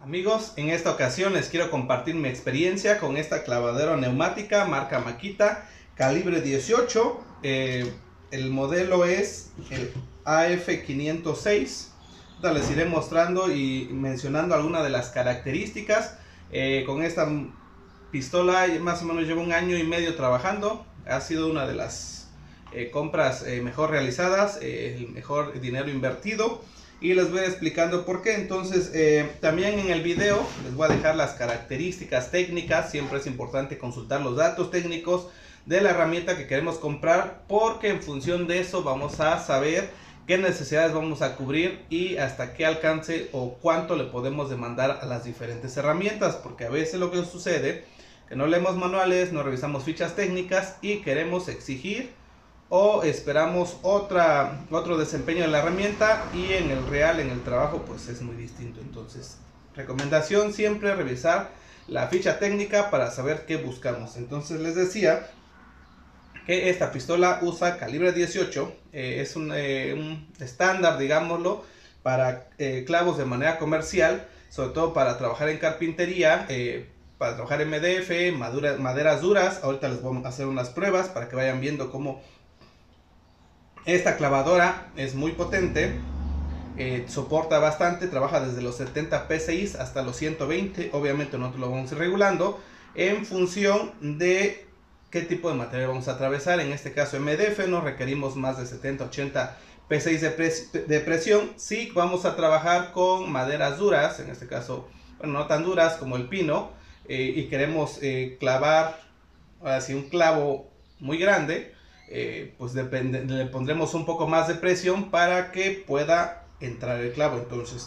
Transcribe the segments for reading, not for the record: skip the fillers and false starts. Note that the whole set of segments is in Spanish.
Amigos, en esta ocasión les quiero compartir mi experiencia con esta clavadora neumática marca Makita calibre 18. El modelo es el AF506. Les iré mostrando y mencionando algunas de las características. Con esta pistola más o menos llevo 1 año y medio trabajando. Ha sido una de las compras mejor realizadas, el mejor dinero invertido. Y les voy explicando por qué. Entonces también en el video les voy a dejar las características técnicas. Siempre es importante consultar los datos técnicos de la herramienta que queremos comprar, porque en función de eso vamos a saber qué necesidades vamos a cubrir y hasta qué alcance o cuánto le podemos demandar a las diferentes herramientas. Porque a veces lo que sucede que no leemos manuales, no revisamos fichas técnicas y queremos exigir o esperamos otro desempeño de la herramienta, y en el trabajo pues es muy distinto. Entonces, recomendación siempre revisar la ficha técnica para saber qué buscamos. Entonces les decía que esta pistola usa calibre 18, es un estándar, digámoslo, para clavos de manera comercial, sobre todo para trabajar en carpintería, para trabajar en MDF, maderas duras. Ahorita les voy a hacer unas pruebas para que vayan viendo cómo esta clavadora es muy potente, soporta bastante, trabaja desde los 70 PSI hasta los 120. Obviamente nosotros lo vamos a ir regulando en función de qué tipo de material vamos a atravesar. En este caso MDF no requerimos más de 70-80 PSI de presión. Si vamos a trabajar con maderas duras, en este caso, bueno, no tan duras como el pino, y queremos clavar así un clavo muy grande, pues le pondremos un poco más de presión para que pueda entrar el clavo. Entonces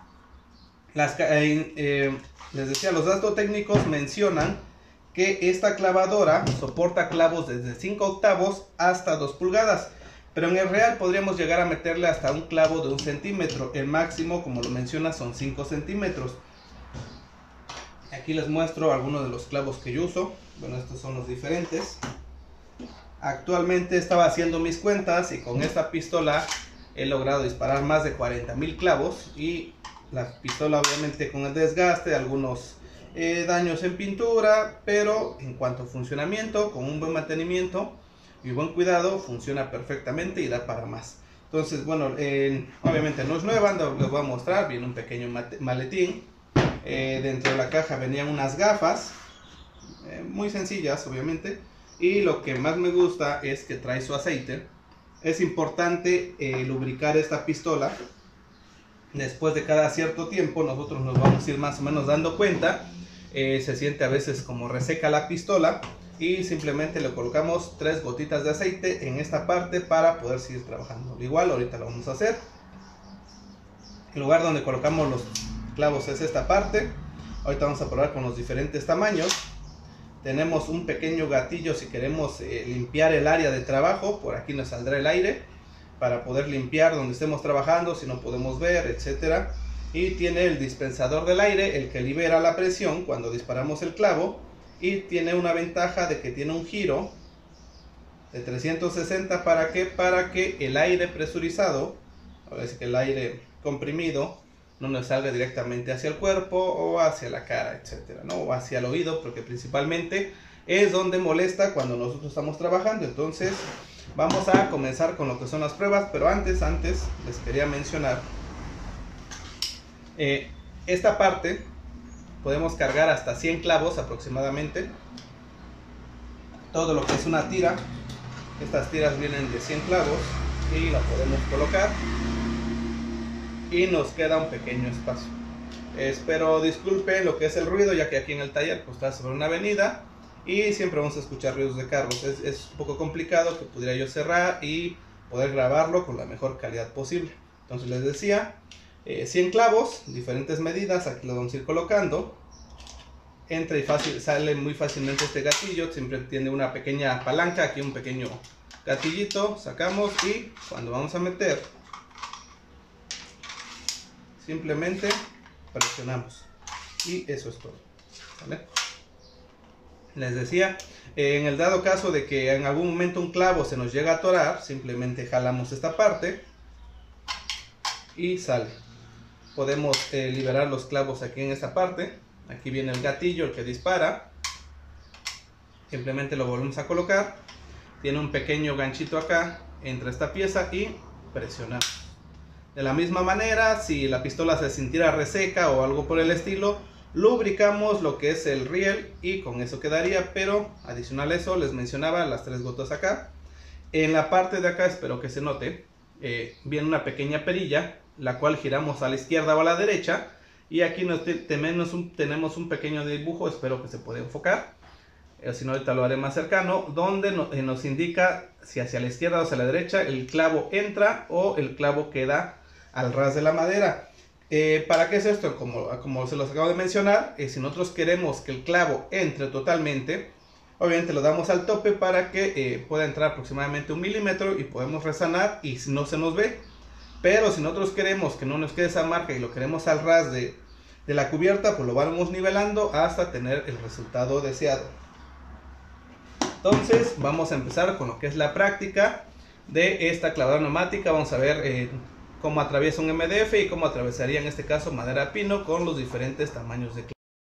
les decía, los datos técnicos mencionan que esta clavadora soporta clavos desde 5 octavos hasta 2 pulgadas, pero en el real podríamos llegar a meterle hasta un clavo de 1 centímetro. El máximo, como lo menciona, son 5 centímetros. Aquí les muestro algunos de los clavos que yo uso. Bueno, estos son los diferentes. Actualmente estaba haciendo mis cuentas y con esta pistola he logrado disparar más de 40,000 clavos, y la pistola obviamente con el desgaste, algunos daños en pintura, pero en cuanto a funcionamiento, con un buen mantenimiento y buen cuidado, funciona perfectamente y da para más. Entonces, bueno, obviamente no es nueva, les voy a mostrar. Viene un pequeño maletín, dentro de la caja venían unas gafas muy sencillas obviamente, y lo que más me gusta es que trae su aceite. Es importante lubricar esta pistola. Después de cada cierto tiempo nosotros nos vamos a ir más o menos dando cuenta. Se siente a veces como reseca la pistola, y simplemente le colocamos 3 gotitas de aceite en esta parte para poder seguir trabajando. Igual ahorita lo vamos a hacer. El lugar donde colocamos los clavos es esta parte. Ahorita vamos a probar con los diferentes tamaños. Tenemos un pequeño gatillo si queremos limpiar el área de trabajo. Por aquí nos saldrá el aire para poder limpiar donde estemos trabajando, si no podemos ver, etcétera. Y tiene el dispensador del aire, el que libera la presión cuando disparamos el clavo. Y tiene una ventaja de que tiene un giro de 360. ¿Para qué? Para que el aire presurizado, a veces que el aire comprimido, no nos salga directamente hacia el cuerpo o hacia la cara, etcétera, ¿no? O hacia el oído, porque principalmente es donde molesta cuando nosotros estamos trabajando. Entonces vamos a comenzar con lo que son las pruebas, pero antes les quería mencionar esta parte. Podemos cargar hasta 100 clavos aproximadamente. Todo lo que es una tira, estas tiras vienen de 100 clavos, y la podemos colocar y nos queda un pequeño espacio. Espero disculpen lo que es el ruido, ya que aquí en el taller pues está sobre una avenida y siempre vamos a escuchar ruidos de carros. Es un poco complicado que pudiera yo cerrar y poder grabarlo con la mejor calidad posible. Entonces les decía, 100 clavos, diferentes medidas. Aquí lo vamos a ir colocando. Entra y sale muy fácilmente este gatillo. Siempre tiene una pequeña palanca, aquí un pequeño gatillito. Sacamos y cuando vamos a meter, simplemente presionamos y eso es todo, ¿vale? Les decía, en el dado caso de que en algún momento un clavo se nos llega a atorar, simplemente jalamos esta parte y sale. podemos liberar los clavos aquí en esta parte. Aquí viene el gatillo, el que dispara. Simplemente lo volvemos a colocar. Tiene un pequeño ganchito acá entre esta pieza y presionamos. De la misma manera, si la pistola se sintiera reseca o algo por el estilo, lubricamos lo que es el riel y con eso quedaría. Pero adicional a eso, les mencionaba las 3 gotas acá. En la parte de acá, espero que se note, viene una pequeña perilla, la cual giramos a la izquierda o a la derecha. Y aquí tenemos un pequeño dibujo, espero que se pueda enfocar. Si no, ahorita lo haré más cercano, donde nos indica si hacia la izquierda o hacia la derecha el clavo entra o el clavo queda al ras de la madera. ¿Para qué es esto? Como se los acabo de mencionar, si nosotros queremos que el clavo entre totalmente, obviamente lo damos al tope para que pueda entrar aproximadamente 1 milímetro y podemos resanar y no se nos ve. Pero si nosotros queremos que no nos quede esa marca y lo queremos al ras de la cubierta, pues lo vamos nivelando hasta tener el resultado deseado. Entonces vamos a empezar con lo que es la práctica de esta clavadora neumática. Vamos a ver cómo atraviesa un MDF y cómo atravesaría en este caso madera pino con los diferentes tamaños de clavo.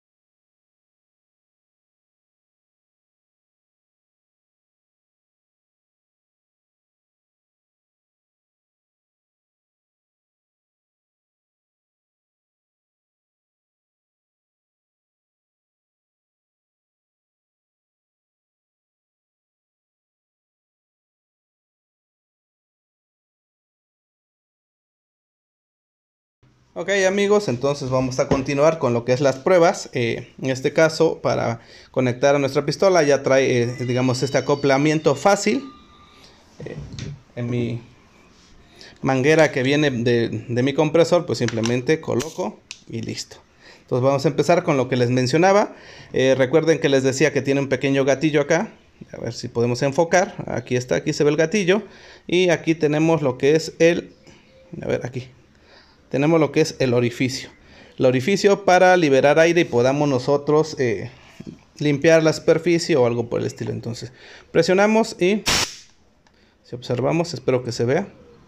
Ok amigos, entonces vamos a continuar con lo que es las pruebas. En este caso, para conectar a nuestra pistola ya trae digamos este acoplamiento fácil. En mi manguera que viene de mi compresor, pues simplemente coloco y listo. Entonces vamos a empezar con lo que les mencionaba. Recuerden que les decía que tiene un pequeño gatillo acá. A ver si podemos enfocar. Aquí está, aquí se ve el gatillo. Y aquí tenemos lo que es a ver, aquí tenemos lo que es el orificio. El orificio para liberar aire y podamos nosotros limpiar la superficie o algo por el estilo. Entonces presionamos y si observamos, espero que se vea.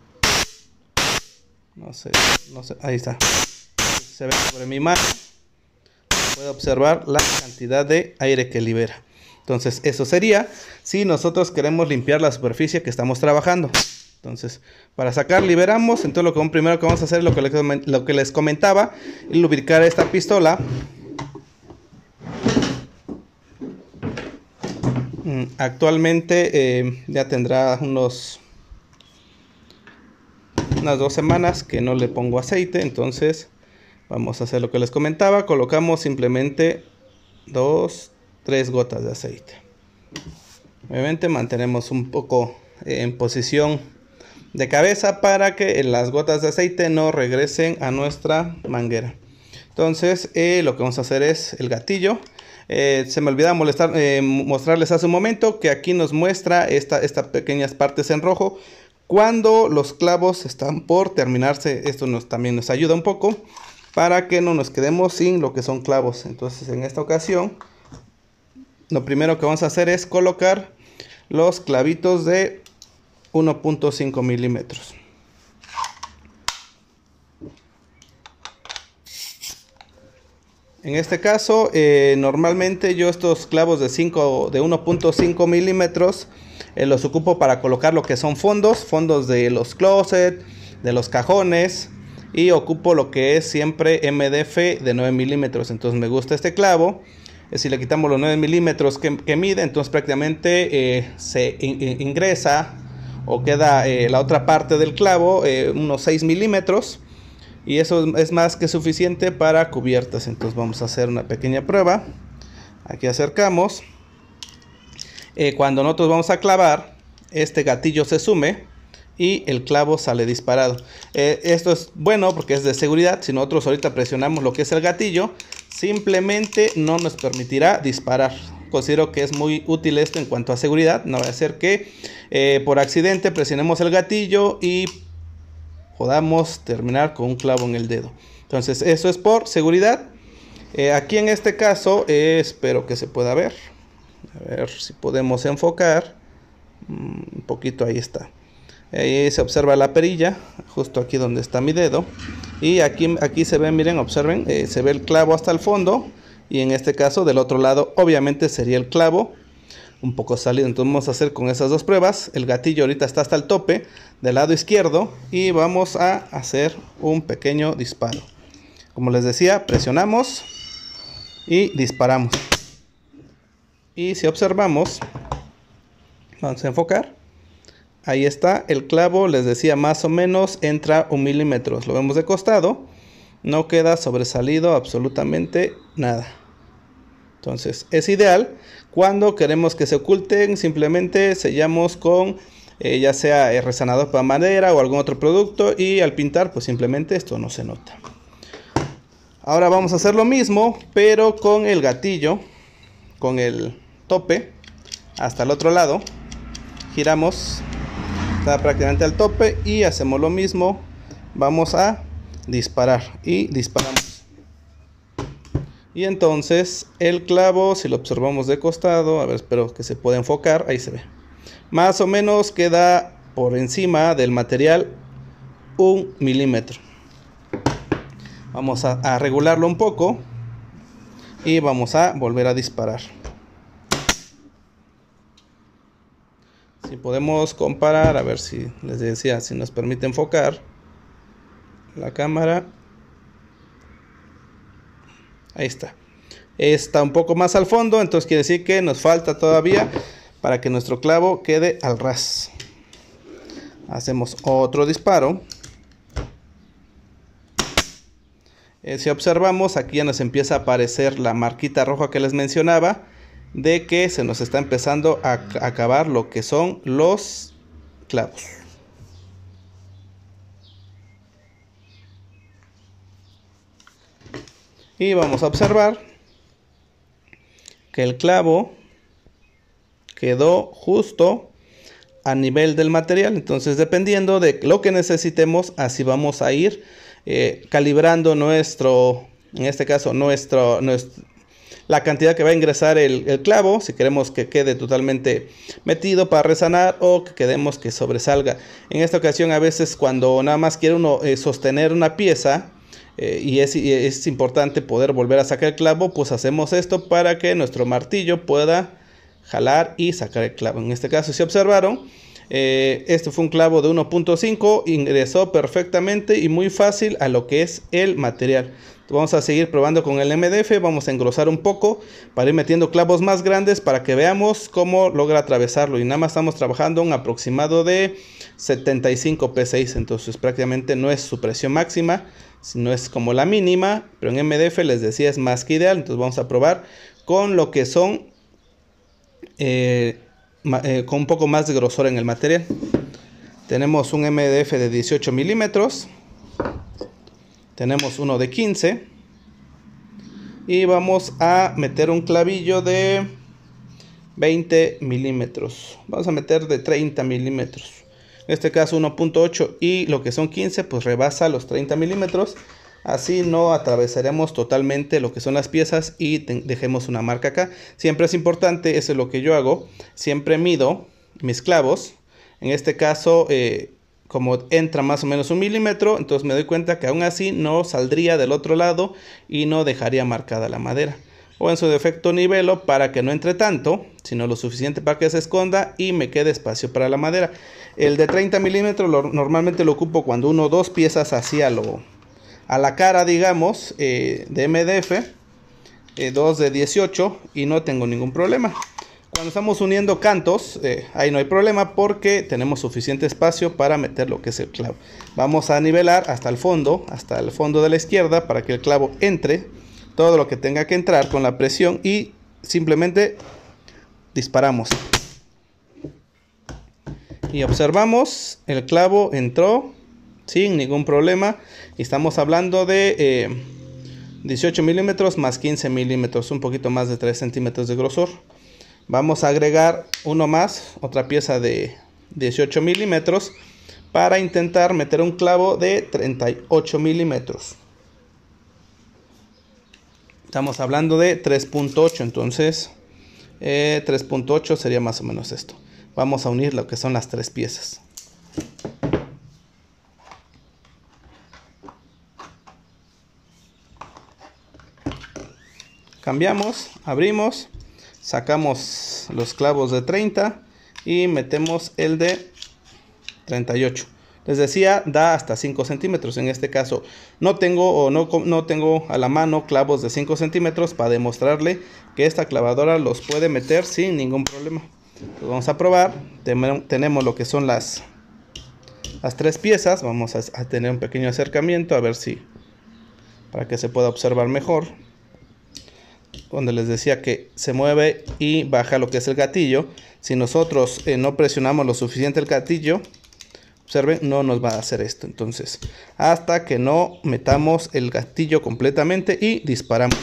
No sé, ahí está. Se ve sobre mi mano. Puede observar la cantidad de aire que libera. Entonces eso sería si nosotros queremos limpiar la superficie que estamos trabajando. Entonces, para sacar, liberamos. Entonces lo primero que vamos a hacer es lo que les comentaba, y lubricar esta pistola. Actualmente ya tendrá unas 2 semanas que no le pongo aceite. Entonces vamos a hacer lo que les comentaba. Colocamos simplemente 2-3 gotas de aceite. Obviamente mantenemos un poco en posición de cabeza para que las gotas de aceite no regresen a nuestra manguera. Entonces lo que vamos a hacer es el gatillo. Se me olvidaba mostrarles hace un momento que aquí nos muestra estas pequeñas partes en rojo cuando los clavos están por terminarse. Esto también nos ayuda un poco para que no nos quedemos sin lo que son clavos. Entonces en esta ocasión lo primero que vamos a hacer es colocar los clavitos de 1.5 milímetros. En este caso, normalmente yo estos clavos de 1.5 milímetros los ocupo para colocar lo que son fondos de los closets, de los cajones, y ocupo lo que es siempre MDF de 9 milímetros. Entonces me gusta este clavo. Si le quitamos los 9 milímetros que mide, entonces prácticamente se ingresa o queda la otra parte del clavo unos 6 milímetros, y eso es más que suficiente para cubiertas. Entonces vamos a hacer una pequeña prueba. Aquí acercamos. Cuando nosotros vamos a clavar, este gatillo se sume y el clavo sale disparado. Esto es bueno porque es de seguridad. Si nosotros ahorita presionamos lo que es el gatillo, simplemente no nos permitirá disparar. Considero que es muy útil esto en cuanto a seguridad. No va a ser que por accidente presionemos el gatillo y podamos terminar con un clavo en el dedo. Entonces eso es por seguridad. Aquí en este caso espero que se pueda ver. A ver si podemos enfocar un poquito. Ahí está. Ahí se observa la perilla justo aquí donde está mi dedo. Y aquí se ve, miren, observen, se ve el clavo hasta el fondo. Y en este caso del otro lado obviamente sería el clavo un poco salido. Entonces vamos a hacer con esas dos pruebas. El gatillo ahorita está hasta el tope del lado izquierdo y vamos a hacer un pequeño disparo. Como les decía, presionamos y disparamos. Y si observamos, vamos a enfocar. Ahí está el clavo, les decía, más o menos entra 1 milímetro. Lo vemos de costado, no queda sobresalido absolutamente nada. Entonces es ideal. Cuando queremos que se oculten, simplemente sellamos con ya sea resanador para madera o algún otro producto, y al pintar pues simplemente esto no se nota. Ahora vamos a hacer lo mismo, pero con el gatillo, con el tope hasta el otro lado. Giramos, está prácticamente al tope, y hacemos lo mismo. Vamos a disparar y disparamos. Y entonces el clavo, si lo observamos de costado, a ver, espero que se pueda enfocar, ahí se ve. Más o menos queda por encima del material 1 milímetro. Vamos a regularlo un poco y vamos a volver a disparar. Si podemos comparar, a ver si les decía, si nos permite enfocar la cámara. Ahí está. Está un poco más al fondo, entonces quiere decir que nos falta todavía para que nuestro clavo quede al ras. Hacemos otro disparo. Si observamos, aquí ya nos empieza a aparecer la marquita roja que les mencionaba, de que se nos está empezando a acabar lo que son los clavos. Y vamos a observar que el clavo quedó justo a nivel del material. Entonces, dependiendo de lo que necesitemos, así vamos a ir calibrando nuestro, en este caso, la cantidad que va a ingresar el clavo, si queremos que quede totalmente metido para resanar o que queremos que sobresalga. En esta ocasión, a veces cuando nada más quiere uno sostener una pieza, y es importante poder volver a sacar el clavo, pues hacemos esto para que nuestro martillo pueda jalar y sacar el clavo. En este caso, si observaron, este fue un clavo de 1.5, ingresó perfectamente y muy fácil a lo que es el material. Vamos a seguir probando con el MDF, vamos a engrosar un poco para ir metiendo clavos más grandes para que veamos cómo logra atravesarlo. Y nada más estamos trabajando un aproximado de 75 psi, entonces prácticamente no es su presión máxima, sino es como la mínima, pero en MDF les decía es más que ideal. Entonces vamos a probar con lo que son con un poco más de grosor en el material. Tenemos un MDF de 18 milímetros, tenemos uno de 15 y vamos a meter un clavillo de 20 milímetros. Vamos a meter de 30 milímetros. En este caso 1.8, y lo que son 15 pues rebasa los 30 milímetros. Así no atravesaremos totalmente lo que son las piezas y dejemos una marca acá. Siempre es importante, eso es lo que yo hago, siempre mido mis clavos. En este caso, como entra más o menos 1 milímetro, entonces me doy cuenta que aún así no saldría del otro lado y no dejaría marcada la madera. O en su defecto nivelo para que no entre tanto, sino lo suficiente para que se esconda y me quede espacio para la madera. El de 30 milímetros normalmente lo ocupo cuando uno o dos piezas así a la cara, digamos, de MDF, dos de 18, y no tengo ningún problema. Cuando estamos uniendo cantos, ahí no hay problema porque tenemos suficiente espacio para meter lo que es el clavo. Vamos a nivelar hasta el fondo de la izquierda para que el clavo entre todo lo que tenga que entrar con la presión y simplemente disparamos. Y observamos, el clavo entró sin ningún problema. Y estamos hablando de 18 milímetros más 15 milímetros, un poquito más de 3 centímetros de grosor. Vamos a agregar uno más, otra pieza de 18 milímetros, para intentar meter un clavo de 38 milímetros. Estamos hablando de 3.8, entonces 3.8 sería más o menos esto. Vamos a unir lo que son las tres piezas. cambiamos, abrimos, sacamos los clavos de 30 y metemos el de 38. Les decía, da hasta 5 centímetros. En este caso no tengo a la mano clavos de 5 centímetros para demostrarle que esta clavadora los puede meter sin ningún problema. Entonces vamos a probar. Tenemos lo que son las 3 piezas. Vamos a tener un pequeño acercamiento a ver si, para que se pueda observar mejor. Donde les decía que se mueve y baja lo que es el gatillo. Si nosotros no presionamos lo suficiente el gatillo, observen, no nos va a hacer esto. Entonces, hasta que no metamos el gatillo completamente y disparamos.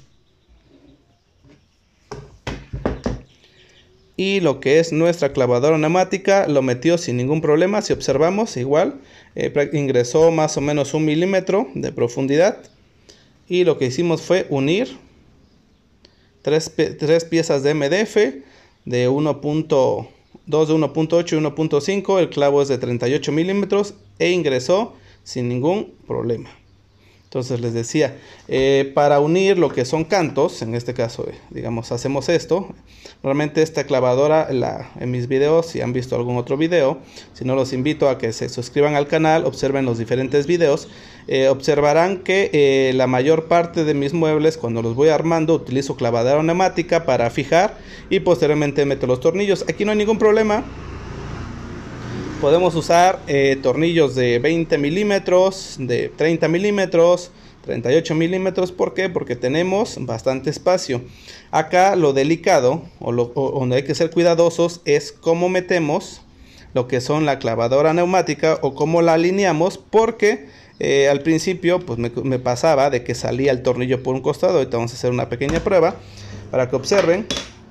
Y lo que es nuestra clavadora neumática lo metió sin ningún problema. Si observamos, igual ingresó más o menos 1 milímetro de profundidad. Y lo que hicimos fue unir 3 piezas de MDF de 1.2 de 1.8 y 1.5, el clavo es de 38 milímetros e ingresó sin ningún problema. Entonces les decía, para unir lo que son cantos, en este caso digamos hacemos esto. Realmente esta clavadora en mis videos, si han visto algún otro video, si no, los invito a que se suscriban al canal, observen los diferentes videos. Observarán que la mayor parte de mis muebles, cuando los voy armando, utilizo clavadora neumática para fijar y posteriormente meto los tornillos. Aquí no hay ningún problema. Podemos usar tornillos de 20 milímetros, de 30 milímetros, 38 milímetros. ¿Por qué? Porque tenemos bastante espacio. Acá lo delicado, donde hay que ser cuidadosos, es cómo metemos lo que son la clavadora neumática o cómo la alineamos, porque al principio pues me pasaba de que salía el tornillo por un costado. Ahorita vamos a hacer una pequeña prueba para que observen.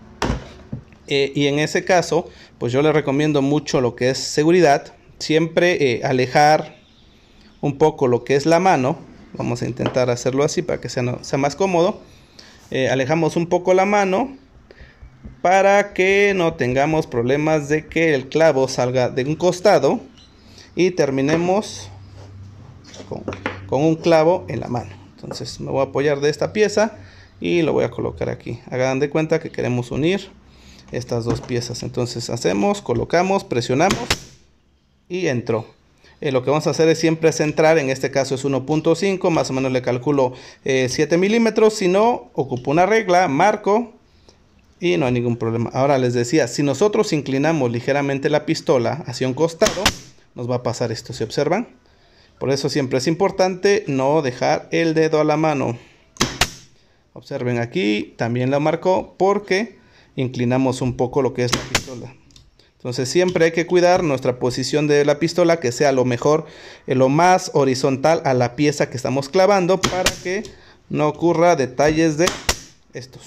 Y en ese caso, pues yo les recomiendo mucho lo que es seguridad. Siempre alejar un poco lo que es la mano. Vamos a intentar hacerlo así para que sea más cómodo. Alejamos un poco la mano para que no tengamos problemas de que el clavo salga de un costado y terminemos con un clavo en la mano. Entonces me voy a apoyar de esta pieza y lo voy a colocar aquí. Hagan de cuenta que queremos unir estas dos piezas. Entonces hacemos, colocamos, presionamos y entró. Lo que vamos a hacer es siempre centrar. En este caso es 1.5, más o menos le calculo 7 milímetros. Si no, ocupo una regla, marco y no hay ningún problema. Ahora les decía, si nosotros inclinamos ligeramente la pistola hacia un costado, nos va a pasar esto, ¿se observan? Por eso siempre es importante no dejar el dedo a la mano. Observen, aquí también la marcó porque inclinamos un poco lo que es la pistola. Entonces siempre hay que cuidar nuestra posición de la pistola, que sea lo mejor, lo más horizontal a la pieza que estamos clavando, para que no ocurra detalles de estos.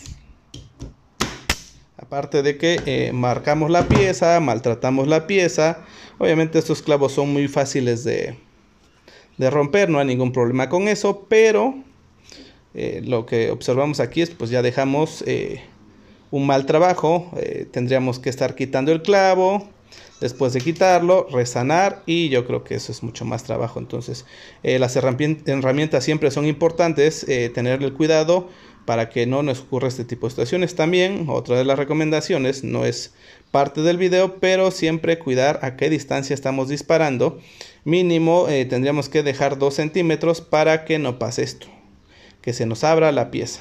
Aparte de que marcamos la pieza, maltratamos la pieza. Obviamente estos clavos son muy fáciles de romper, no hay ningún problema con eso, pero lo que observamos aquí es pues ya dejamos un mal trabajo. Tendríamos que estar quitando el clavo, después de quitarlo, resanar, y yo creo que eso es mucho más trabajo. Entonces las herramientas siempre son importantes, tener el cuidado para que no nos ocurra este tipo de situaciones. También otra de las recomendaciones, no es parte del video, pero siempre cuidar a qué distancia estamos disparando. Mínimo tendríamos que dejar 2 centímetros para que no pase esto, que se nos abra la pieza.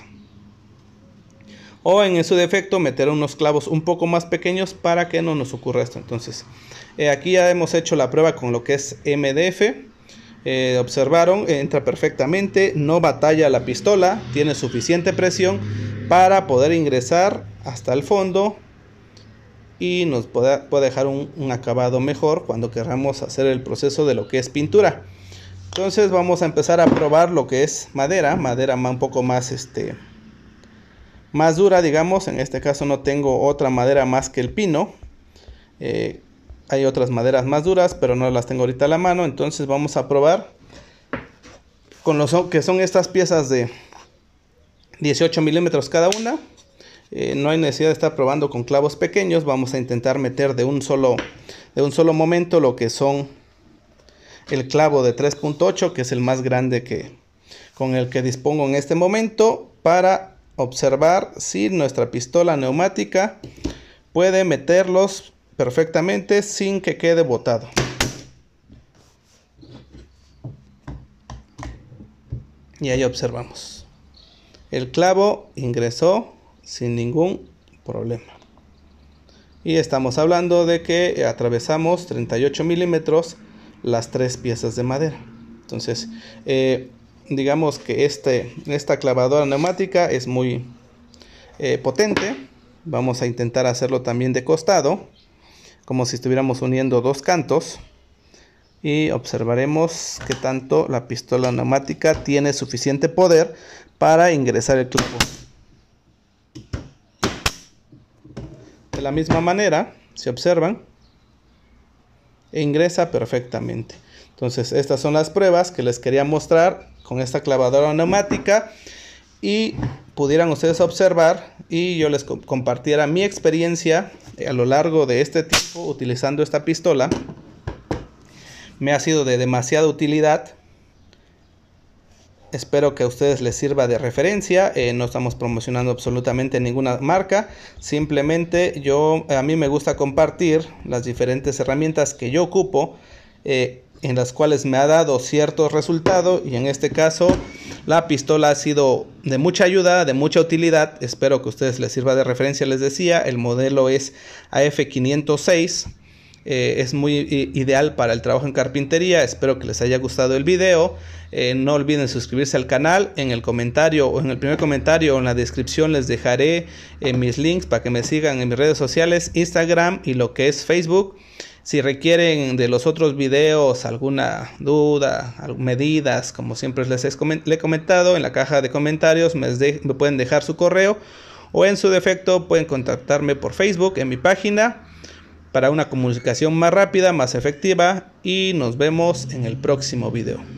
O en su defecto meter unos clavos un poco más pequeños para que no nos ocurra esto. Entonces aquí ya hemos hecho la prueba con lo que es MDF. Observaron, entra perfectamente, no batalla la pistola, tiene suficiente presión para poder ingresar hasta el fondo y nos puede dejar un acabado mejor cuando queramos hacer el proceso de lo que es pintura. Entonces vamos a empezar a probar lo que es madera un poco más más dura, digamos. En este caso no tengo otra madera más que el pino. Hay otras maderas más duras, pero no las tengo ahorita a la mano. Entonces vamos a probar con que son estas piezas de 18 milímetros cada una. No hay necesidad de estar probando con clavos pequeños. Vamos a intentar meter de un solo momento lo que son el clavo de 3.8, que es el más grande con el que dispongo en este momento, para observar si nuestra pistola neumática puede meterlos perfectamente sin que quede botado. Y ahí observamos. El clavo ingresó sin ningún problema. Y estamos hablando de que atravesamos 38 milímetros las 3 piezas de madera. Entonces, digamos que esta clavadora neumática es muy potente. Vamos a intentar hacerlo también de costado, como si estuviéramos uniendo dos cantos. Y observaremos que tanto la pistola neumática tiene suficiente poder para ingresar el clavo. De la misma manera, si observan, ingresa perfectamente. Entonces, estas son las pruebas que les quería mostrar con esta clavadora neumática, y pudieran ustedes observar y yo les compartiera mi experiencia a lo largo de este tiempo utilizando esta pistola. Me ha sido de demasiada utilidad. Espero que a ustedes les sirva de referencia. No estamos promocionando absolutamente ninguna marca. Simplemente a mí me gusta compartir las diferentes herramientas que yo ocupo, en las cuales me ha dado ciertos resultados, y en este caso la pistola ha sido de mucha ayuda, de mucha utilidad. Espero que a ustedes les sirva de referencia. Les decía, el modelo es AF506. Es muy ideal para el trabajo en carpintería. Espero que les haya gustado el video. No olviden suscribirse al canal. En el comentario o en el primer comentario o en la descripción les dejaré mis links para que me sigan en mis redes sociales, Instagram y lo que es Facebook. Si requieren de los otros videos alguna duda, medidas, como siempre les he comentado, en la caja de comentarios me pueden dejar su correo, o en su defecto pueden contactarme por Facebook en mi página para una comunicación más rápida, más efectiva, y nos vemos en el próximo video.